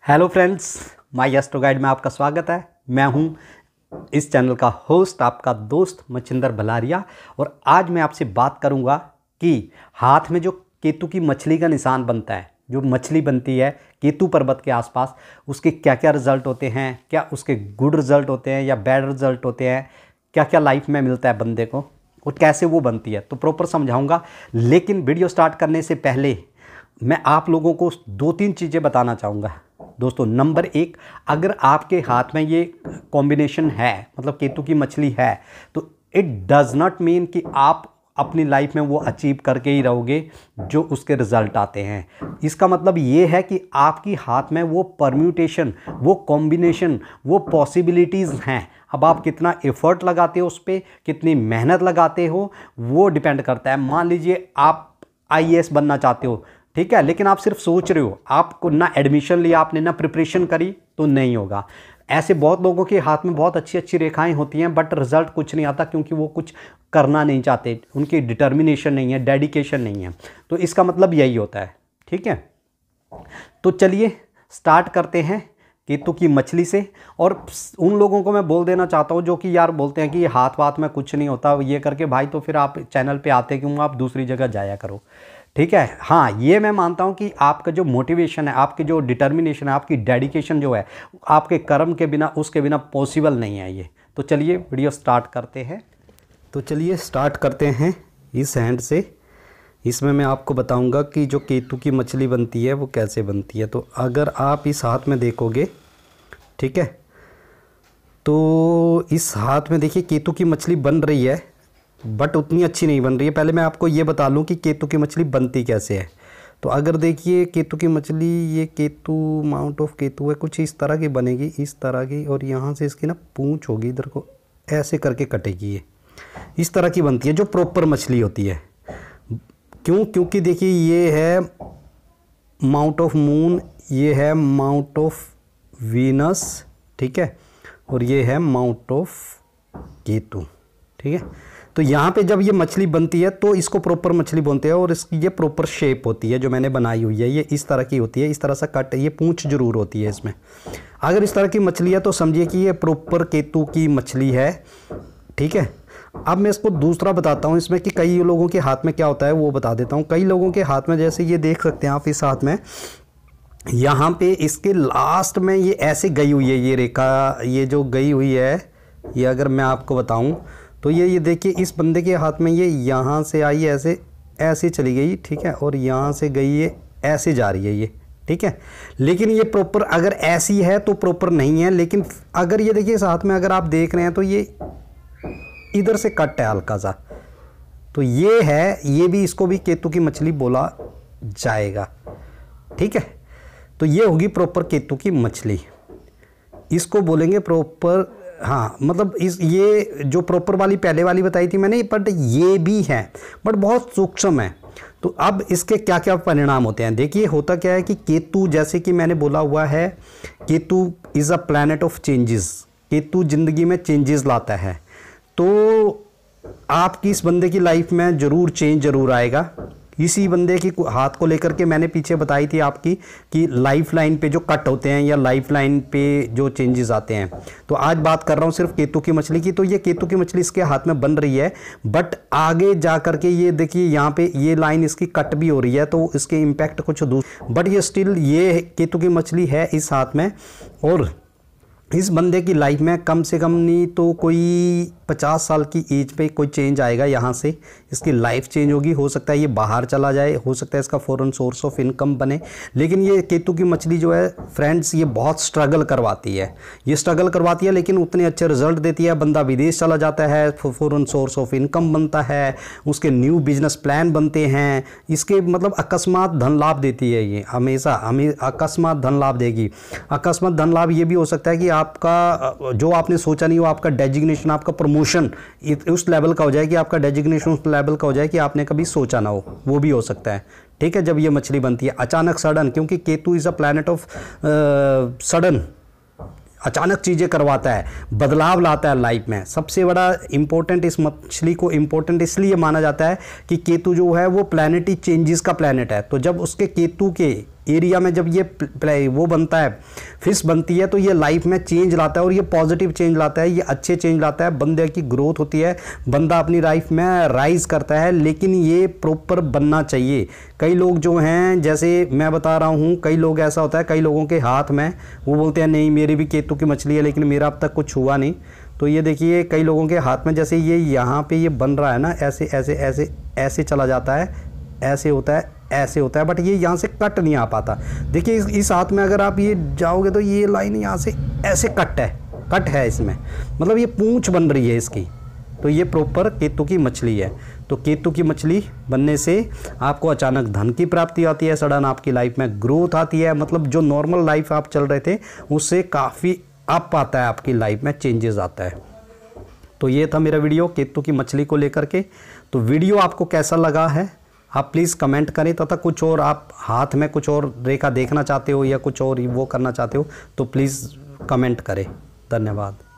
Hello friends, my astro guide में आपका स्वागत है। मैं हूं इस चैनल का होस्ट, आपका दोस्त मचिंदर भलारिया। और आज मैं आपसे बात करूंगा कि हाथ में जो केतु की मछली का निशान बनता है, जो मछली बनती है केतु पर्वत के आसपास, उसके क्या क्या रिजल्ट होते हैं, क्या उसके गुड रिजल्ट होते हैं या बैड रिजल्ट होते हैं, क्या क्या लाइफ में मिलता है बंदे को और कैसे वो बनती है, तो प्रॉपर समझाऊंगा। लेकिन वीडियो स्टार्ट करने से पहले मैं आप लोगों को 2-3 चीज़ें बताना चाहूँगा। दोस्तों, नंबर 1, अगर आपके हाथ में ये कॉम्बिनेशन है, मतलब केतु की मछली है, तो इट डज़ नॉट मीन कि आप अपनी लाइफ में वो अचीव करके ही रहोगे जो उसके रिजल्ट आते हैं। इसका मतलब ये है कि आपकी हाथ में वो परम्यूटेशन, वो कॉम्बिनेशन, वो पॉसिबिलिटीज़ हैं। अब आप कितना एफर्ट लगाते हो, उस पर कितनी मेहनत लगाते हो, वो डिपेंड करता है। मान लीजिए आप IAS बनना चाहते हो, ठीक है, लेकिन आप सिर्फ सोच रहे हो, आपको ना एडमिशन लिया आपने, ना प्रिपरेशन करी, तो नहीं होगा। ऐसे बहुत लोगों के हाथ में बहुत अच्छी अच्छी रेखाएं होती हैं, बट रिजल्ट कुछ नहीं आता, क्योंकि वो कुछ करना नहीं चाहते, उनकी डिटर्मिनेशन नहीं है, डेडिकेशन नहीं है। तो इसका मतलब यही होता है, ठीक है। तो चलिए स्टार्ट करते हैं केतु की मछली से। और उन लोगों को मैं बोल देना चाहता हूँ जो कि यार बोलते हैं कि हाथ वाथ में कुछ नहीं होता ये करके, भाई तो फिर आप चैनल पे आते क्यों, आप दूसरी जगह जाया करो, ठीक है। हाँ, ये मैं मानता हूँ कि आपका जो मोटिवेशन है, आपकी जो डिटर्मिनेशन है, आपकी डेडिकेशन जो है, आपके कर्म के बिना, उसके बिना पॉसिबल नहीं है ये। तो चलिए वीडियो स्टार्ट करते हैं। तो चलिए स्टार्ट करते हैं इस हैंड से। इसमें मैं आपको बताऊंगा कि जो केतु की मछली बनती है वो कैसे बनती है। तो अगर आप इस हाथ में देखोगे, ठीक है, तो इस हाथ में देखिए केतु की मछली बन रही है, बट उतनी अच्छी नहीं बन रही है। पहले मैं आपको ये बता लूँ कि केतु की मछली बनती कैसे है। तो अगर देखिए केतु की मछली, ये केतु, माउंट ऑफ केतु है, कुछ इस तरह की बनेगी, इस तरह की, और यहाँ से इसकी ना पूंछ होगी, इधर को ऐसे करके कटेगी। ये इस तरह की बनती है जो प्रॉपर मछली होती है। क्यों? क्योंकि देखिए ये है माउंट ऑफ मून, ये है माउंट ऑफ वीनस, ठीक है, और ये है माउंट ऑफ केतु, ठीक है। तो यहाँ पे जब ये मछली बनती है तो इसको प्रॉपर मछली बोलते हैं, और इसकी ये प्रॉपर शेप होती है जो मैंने बनाई हुई है, ये इस तरह की होती है, इस तरह से कट, ये पूंछ जरूर होती है इसमें। अगर इस तरह की मछली है तो समझिए कि ये प्रॉपर केतु की मछली है, ठीक है। अब मैं इसको दूसरा बताता हूँ इसमें कि कई लोगों के हाथ में क्या होता है वो बता देता हूँ। कई लोगों के हाथ में, जैसे ये देख सकते हैं आप इस हाथ में, यहाँ पे इसके लास्ट में ये ऐसे गई हुई है, ये रेखा, ये जो गई हुई है, ये अगर मैं आपको बताऊँ तो ये देखिए इस बंदे के हाथ में ये यहाँ से आई, ऐसे ऐसे चली गई, ठीक है, और यहाँ से गई, ये ऐसे जा रही है ये, ठीक है। लेकिन ये प्रॉपर अगर ऐसी है तो प्रॉपर नहीं है। लेकिन अगर ये देखिए इस हाथ में अगर आप देख रहे हैं तो ये इधर से कट है हल्का सा, तो ये है, ये भी, इसको भी केतु की मछली बोला जाएगा, ठीक है। तो ये होगी प्रॉपर केतु की मछली, इसको बोलेंगे प्रॉपर। हाँ, मतलब ये जो प्रॉपर वाली पहले वाली बताई थी मैंने, बट ये भी है, बट बहुत सूक्ष्म है। तो अब इसके क्या क्या परिणाम होते हैं, देखिए होता क्या है कि केतु, जैसे कि मैंने बोला हुआ है, Ketu is a planet of changes. Ketu जिंदगी में चेंजेस लाता है। तो आपकी इस बंदे की लाइफ में ज़रूर चेंज ज़रूर आएगा। इसी बंदे की हाथ को लेकर के मैंने पीछे बताई थी आपकी कि लाइफ लाइन पे जो कट होते हैं या लाइफ लाइन पे जो चेंजेस आते हैं। तो आज बात कर रहा हूँ सिर्फ केतु की मछली की। तो ये केतु की मछली इसके हाथ में बन रही है, बट आगे जा करके ये देखिए यहाँ पे ये लाइन इसकी कट भी हो रही है, तो इसके इम्पैक्ट कुछ दूसरा, बट ये स्टिल ये केतु की मछली है इस हाथ में। और इस बंदे की लाइफ में कम से कम नहीं तो कोई 50 साल की एज पे कोई चेंज आएगा, यहाँ से इसकी लाइफ चेंज होगी। हो सकता है ये बाहर चला जाए, हो सकता है इसका फॉरेन सोर्स ऑफ इनकम बने। लेकिन ये केतु की मछली जो है फ्रेंड्स, ये बहुत स्ट्रगल करवाती है, ये स्ट्रगल करवाती है, लेकिन उतने अच्छे रिजल्ट देती है। बंदा विदेश चला जाता है, फॉरेन सोर्स ऑफ इनकम बनता है, उसके न्यू बिजनेस प्लान बनते हैं, इसके मतलब अकस्मात धन लाभ देती है। ये हमेशा हमें अकस्मात धन लाभ देगी। अकस्मात धन लाभ ये भी हो सकता है कि आपका जो आपने सोचा नहीं हो, आपका डेजिग्नेशन, आपका प्रमोशन उस लेवल का हो जाए कि आपका डेजिग्नेशन उस लेवल का हो जाए कि आपने कभी सोचा ना हो, वो भी हो सकता है, ठीक है। जब ये मछली बनती है अचानक सडन, क्योंकि Ketu is a planet of sudden, अचानक चीज़ें करवाता है, बदलाव लाता है लाइफ में। सबसे बड़ा इम्पोर्टेंट, इस मछली को इम्पोर्टेंट इसलिए माना जाता है कि केतु जो है वो प्लैनेटरी चेंजेस का प्लैनेट है। तो जब उसके केतु के एरिया में जब ये वो बनता है, फिश बनती है, तो ये लाइफ में चेंज लाता है और ये पॉजिटिव चेंज लाता है, ये अच्छे चेंज लाता है, बंदे की ग्रोथ होती है, बंदा अपनी लाइफ में राइज करता है। लेकिन ये प्रॉपर बनना चाहिए। कई लोग जो हैं, जैसे मैं बता रहा हूँ, कई लोग ऐसा होता है, कई लोगों के हाथ में वो बोलते हैं नहीं मेरी भी केतु की मछली है लेकिन मेरा अब तक कुछ हुआ नहीं। तो ये देखिए कई लोगों के हाथ में जैसे ये यहाँ पे ये बन रहा है ना, ऐसे ऐसे ऐसे ऐसे चला जाता है, ऐसे होता है, ऐसे होता है, बट ये यहाँ से कट नहीं आ पाता। देखिए इस हाथ में अगर आप ये जाओगे तो ये लाइन यहाँ से ऐसे कट है इसमें, मतलब ये पूंछ बन रही है इसकी। तो ये प्रॉपर केतु की मछली है। तो केतु की मछली बनने से आपको अचानक धन की प्राप्ति आती है, सडन आपकी लाइफ में ग्रोथ आती है, मतलब जो नॉर्मल लाइफ आप चल रहे थे उससे काफ़ी अप आता है, आपकी लाइफ में चेंजेस आता है। तो ये था मेरा वीडियो केतु की मछली को लेकर के। तो वीडियो आपको कैसा लगा है आप प्लीज़ कमेंट करें, तथा कुछ और आप हाथ में कुछ और रेखा देखना चाहते हो या कुछ और वो करना चाहते हो तो प्लीज़ कमेंट करें। धन्यवाद।